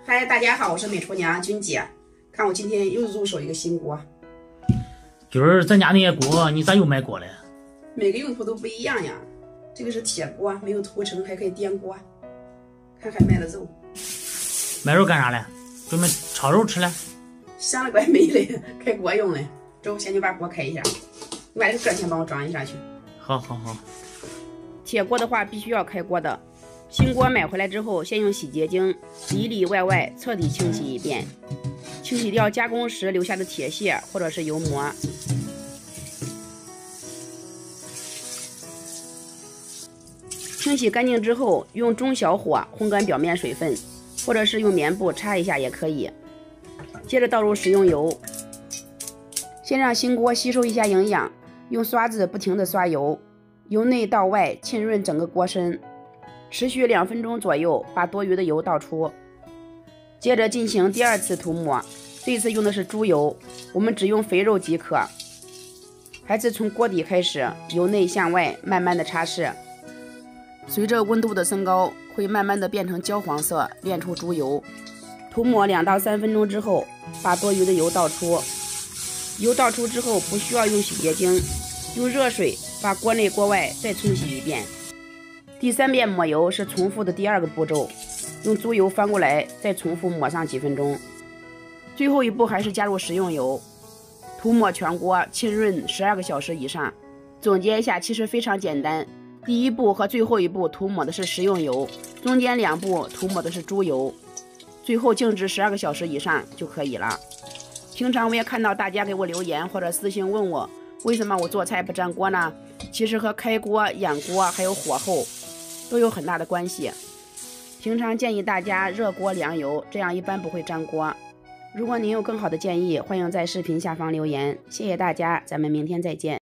嗨，大家好，我是美厨娘君姐。看我今天又入手一个新锅。 今儿咱家那些锅，你咋又买锅了？ 每个用途都不一样呀。这个是铁锅，没有涂层，还可以颠锅。看还卖了肉。 买肉干啥嘞？准备炒肉吃嘞？ 想了怪美嘞，开锅用嘞。走，先去把锅开一下。你把这个盖先帮我装一下去。 好。 铁锅的话，必须要开锅的。新锅买回来之后，先用洗洁精里里外外彻底清洗一遍，清洗掉加工时留下的铁屑或者是油膜。清洗干净之后，用中小火烘干表面水分，或者是用棉布擦一下也可以。接着倒入食用油，先让新锅吸收一下营养，用刷子不停地刷油，由内到外浸润整个锅身。持续2分钟左右，把多余的油倒出。接着进行第2次涂抹，这次用的是猪油，我们只用肥肉即可。还是从锅底开始，由内向外慢慢的擦拭。随着温度的升高，会慢慢的变成焦黄色，炼出猪油。涂抹2到3分钟之后，把多余的油倒出。油倒出之后，不需要用洗洁精，用热水把锅内锅外再冲洗一遍。第3遍抹油是重复的第2个步骤，用猪油翻过来，再重复抹上几分钟。最后一步还是加入食用油，涂抹全锅，浸润12个小时以上。总结一下，其实非常简单。第1步和最后一步涂抹的是食用油，中间2步涂抹的是猪油，最后静置12个小时以上就可以了。平常我也看到大家给我留言或者私信问我，为什么我做菜不粘锅呢？其实和开锅、养锅还有火候都有很大的关系。平常建议大家热锅凉油，这样一般不会粘锅。如果您有更好的建议，欢迎在视频下方留言。谢谢大家，咱们明天再见。